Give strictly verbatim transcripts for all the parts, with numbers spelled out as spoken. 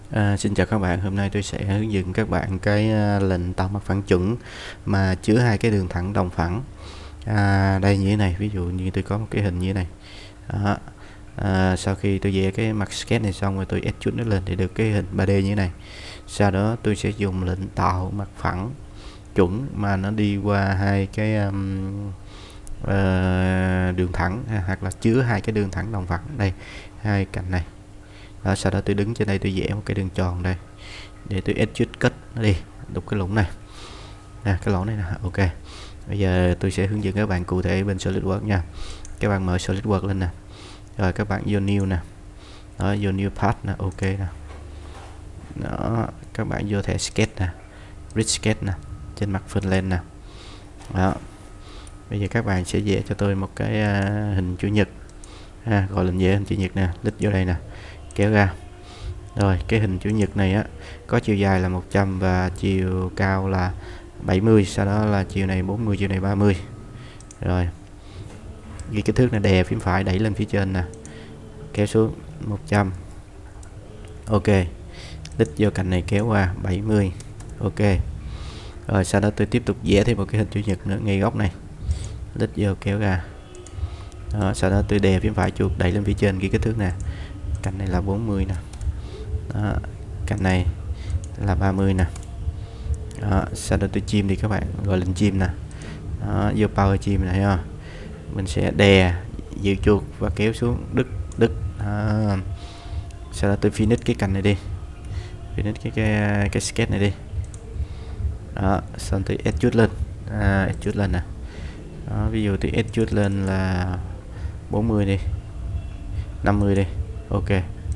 À, xin chào các bạn, hôm nay tôi sẽ hướng dẫn các bạn cái à, lệnh tạo mặt phẳng chuẩn mà chứa hai cái đường thẳng đồng phẳng. À, đây như thế này, ví dụ như tôi có một cái hình như thế này. Đó. À, sau khi tôi vẽ cái mặt sketch này xong rồi tôi extrude nó lên thì được cái hình ba D như thế này. Sau đó tôi sẽ dùng lệnh tạo mặt phẳng chuẩn mà nó đi qua hai cái um, uh, đường thẳng hoặc là chứa hai cái đường thẳng đồng phẳng đây, hai cạnh này. Đó, sau đó tôi đứng trên đây tôi vẽ một cái đường tròn đây để tôi extrude cắt nó đi, đục cái lũng này, à, cái lỗ này nè. Ok, bây giờ tôi sẽ hướng dẫn các bạn cụ thể bên SolidWorks nha. Các bạn mở SolidWorks lên nè, rồi các bạn vô new nè, đó, vô new path nè, ok nè, đó, các bạn vô thẻ sketch nè, grid sketch nè, trên mặt phân lên nè. Đó, bây giờ các bạn sẽ vẽ cho tôi một cái uh, hình chữ nhật, à, gọi là vẽ hình chữ nhật nè, click vô đây nè, kéo ra. Rồi cái hình chữ nhật này á có chiều dài là một trăm và chiều cao là bảy mươi, sau đó là chiều này bốn mươi, chiều này ba mươi. Rồi ghi kích thước là đè phím phải đẩy lên phía trên nè, kéo xuống một trăm. Ok, click vô cạnh này kéo qua bảy mươi. Ok, rồi sau đó tôi tiếp tục vẽ thêm một cái hình chữ nhật nữa ngay góc này, click vô kéo ra. Đó, sau đó tôi đè phím phải chuột đẩy lên phía trên ghi kích thước nè, cạnh này là bốn mươi nè. Đó, cạnh này là ba mươi nè. Đó, sau đó tôi chim đi các bạn, gọi lên chim nè. Đó, vô power chim này ha, mình sẽ đè giữ chuột và kéo xuống đứt đứt. Đó. Sau đó tôi finish cái cạnh này đi, finish cái cái cái sketch này đi. Đó, xong tôi extrude lên, à, extrude lên nè. Đó, ví dụ tôi extrude lên là bốn mươi đi, năm mươi đi. Ok,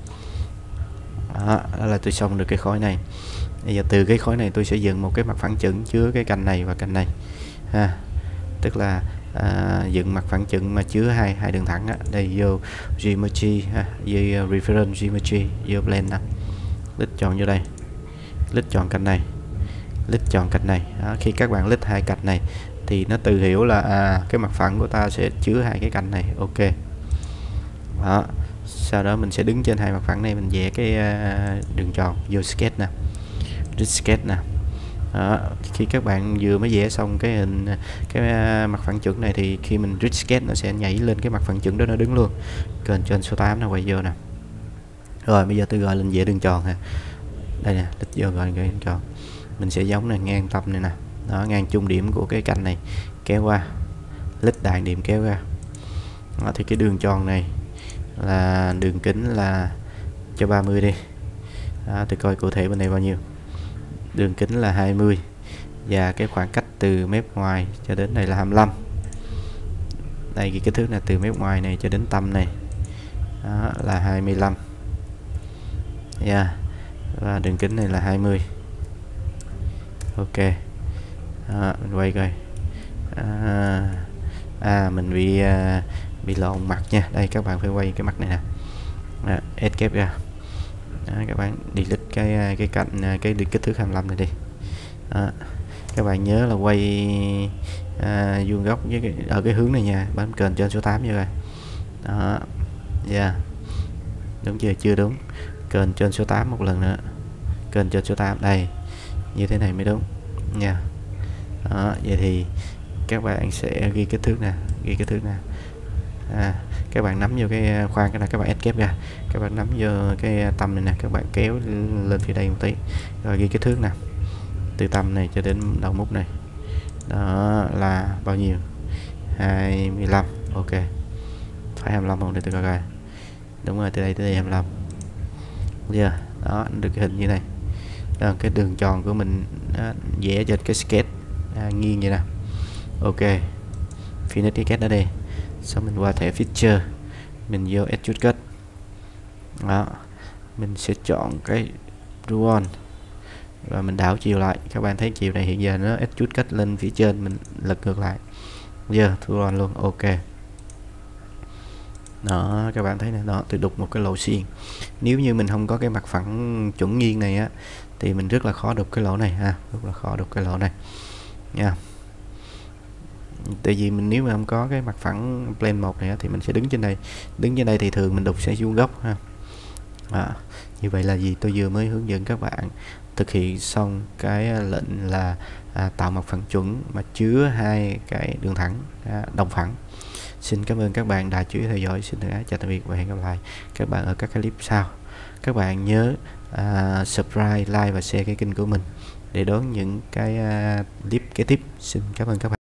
đó, đó là tôi xong được cái khối này. Bây giờ từ cái khối này tôi sẽ dựng một cái mặt phẳng chuẩn chứa cái cạnh này và cạnh này ha, tức là à, dựng mặt phẳng chuẩn mà chứa hai hai đường thẳng á. Đây vô geometry ha, vô reference geometry, vô blend nè, click chọn vô đây, click chọn cạnh này, click chọn cạnh này. Đó, khi các bạn click hai cạnh này thì nó tự hiểu là à, cái mặt phẳng của ta sẽ chứa hai cái cạnh này. Ok, đó, sau đó mình sẽ đứng trên hai mặt phẳng này mình vẽ cái uh, đường tròn, vô sketch nè, sketch nè. Đó, khi các bạn vừa mới vẽ xong cái hình cái uh, mặt phẳng chuẩn này thì khi mình reach sketch nó sẽ nhảy lên cái mặt phẳng chuẩn đó, nó đứng luôn. Kênh trên số tám nó quay vô nè. Rồi bây giờ tôi gọi lên vẽ đường tròn ha, đây nè, tích vô gọi đường tròn. Mình sẽ giống này ngang tâm này nè, đó, ngang trung điểm của cái cạnh này kéo qua, lít đại điểm kéo ra. Đó, thì cái đường tròn này là đường kính là cho ba mươi đi. Đó, tôi coi cụ thể bên này bao nhiêu. Đường kính là hai mươi và cái khoảng cách từ mép ngoài cho đến đây là hai mươi lăm. Đây cái kích thước là từ mép ngoài này cho đến tâm này, đó là hai mươi lăm. Yeah. Và đường kính này là hai mươi. Ok, đó, mình quay coi. À, à mình bị uh, bị lộn mặt nha. Đây các bạn phải quay cái mặt này nè, à, escape ra. Đó, các bạn delete cái cái cạnh cái kích thước hai mươi lăm này đi. Đó, các bạn nhớ là quay à, vuông góc với cái, ở cái hướng này nha, bấm kênh trên số tám như rồi. Đó, yeah, đúng chưa? Chưa đúng, kênh trên số tám một lần nữa, kênh trên số tám đây, như thế này mới đúng nha. Đó, vậy thì các bạn sẽ ghi kích thước nè, ghi kích thước nè. À, các bạn nắm vô cái khoan cái này, các bạn escape ra, các bạn nắm vô cái tâm này nè, các bạn kéo lên phía đây một tí, rồi ghi kích thước nè, từ tâm này cho đến đầu mút này, đó là bao nhiêu? hai mươi lăm. Ok, phải hai mươi lăm không? Để tôi coi coi. Đúng rồi, từ đây tới đây hai mươi lăm. Yeah, đó, được cái hình như này. Đó, cái đường tròn của mình đó, vẽ trên cái sketch à, nghiêng vậy nè. Ok, finish cái sketch đó đi. Xong mình qua thẻ feature, mình vô extrude cut. Đó, mình sẽ chọn cái Ruon và mình đảo chiều lại. Các bạn thấy chiều này hiện giờ nó extrude cut lên phía trên, mình lật ngược lại. Giờ Ruon luôn. Ok, đó, các bạn thấy này, đó, tôi đục một cái lỗ xiên. Nếu như mình không có cái mặt phẳng chuẩn nghiêng này á thì mình rất là khó đục cái lỗ này ha, rất là khó đục cái lỗ này nha. Tại vì mình nếu mà không có cái mặt phẳng plane một này á, thì mình sẽ đứng trên đây, đứng trên đây thì thường mình đục sẽ vuông góc ha. À, như vậy là gì, tôi vừa mới hướng dẫn các bạn thực hiện xong cái lệnh là à, tạo mặt phẳng chuẩn mà chứa hai cái đường thẳng à, đồng phẳng. Xin cảm ơn các bạn đã chú ý theo dõi. Xin thân ái chào tạm biệt và hẹn gặp lại các bạn ở các cái clip sau. Các bạn nhớ à, subscribe, like và share cái kênh của mình để đón những cái à, clip kế tiếp. Xin cảm ơn các bạn.